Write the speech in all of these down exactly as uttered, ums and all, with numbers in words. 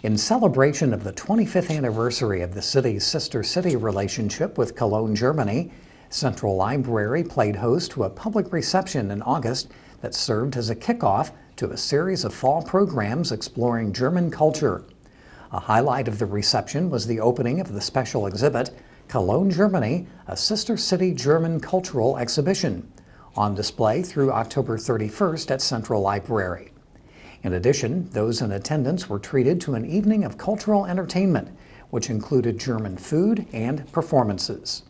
In celebration of the twenty-fifth anniversary of the city's sister-city relationship with Cologne, Germany, Central Library played host to a public reception in August that served as a kickoff to a series of fall programs exploring German culture. A highlight of the reception was the opening of the special exhibit, Cologne, Germany, a sister-city German cultural exhibition, on display through October thirty-first at Central Library. In addition, those in attendance were treated to an evening of cultural entertainment, which included German food and performances.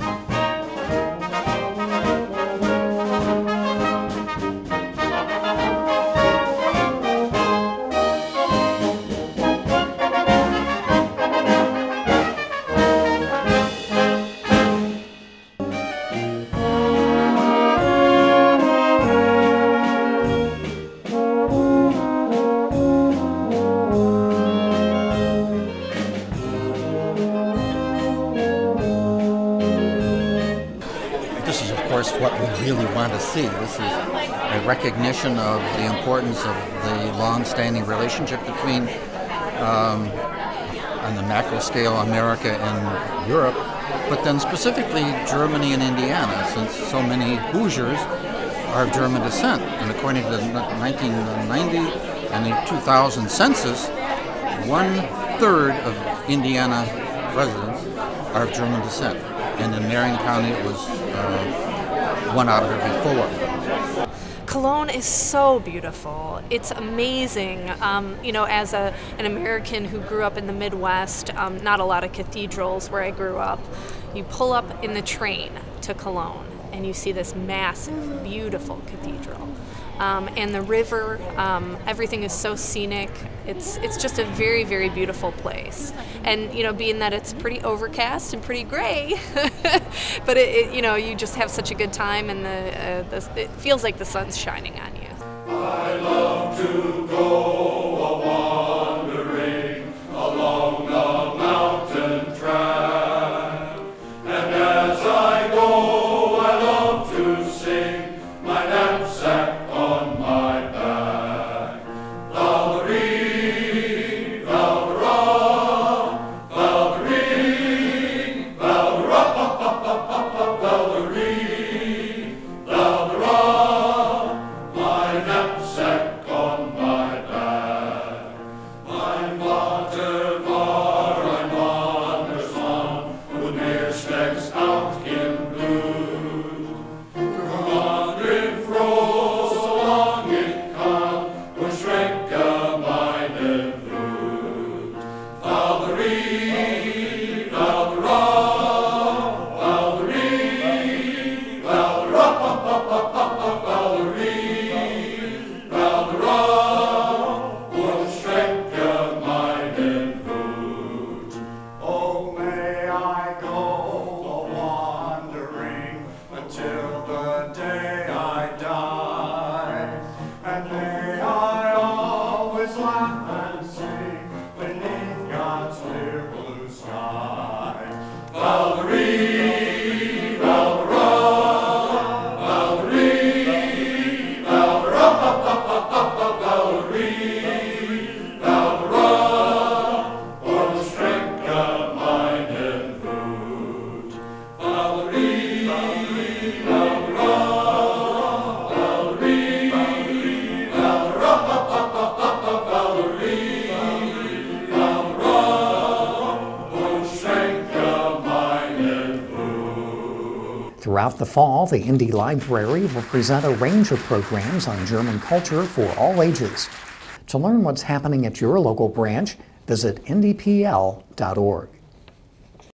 This is, of course, what we really want to see. This is a recognition of the importance of the long-standing relationship between, um, on the macro scale, America and Europe, but then specifically Germany and Indiana, since so many Hoosiers are of German descent. And according to the nineteen ninety and the two thousand census, one-third of Indiana residents are of German descent. And in Marion County, it was uh, one out of every four. Cologne is so beautiful. It's amazing. Um, you know, as a, an American who grew up in the Midwest, um, not a lot of cathedrals where I grew up, you pull up in the train to Cologne and you see this massive, beautiful cathedral. Um, and the river, um, everything is so scenic. It's it's just a very, very beautiful place. And you know, being that it's pretty overcast and pretty gray, but it, it, you know, you just have such a good time, and the, uh, the it feels like the sun's shining on you. I love to go a wandering along the mountain track, and as I go, I love to sing my knapsack on my back. Valerie, Valera, Valerie, Valera, Valerie, Valera, my knapsack on my back. Mein Vater war ein Wandersmann und mir steckt's out in Blut. Wandering froh, solang ich kann, und schrecke meine Blut. Valerie, Valera, Valerie, Valera, Valerie, Valera, und schrecke meine Blut. Oh, may I go a-wandering until the day I die, and may I always laugh and sing beneath God's clear blue sky. Valerie, Valera, Valerie, Valera, Valerie, Valera, und strecke meinen Hut. Valerie, Valera, Valerie, Valera, Valerie, Valera, und strecke meinen Hut. Throughout the fall, the Indy Library will present a range of programs on German culture for all ages. To learn what's happening at your local branch, visit indy p l dot org.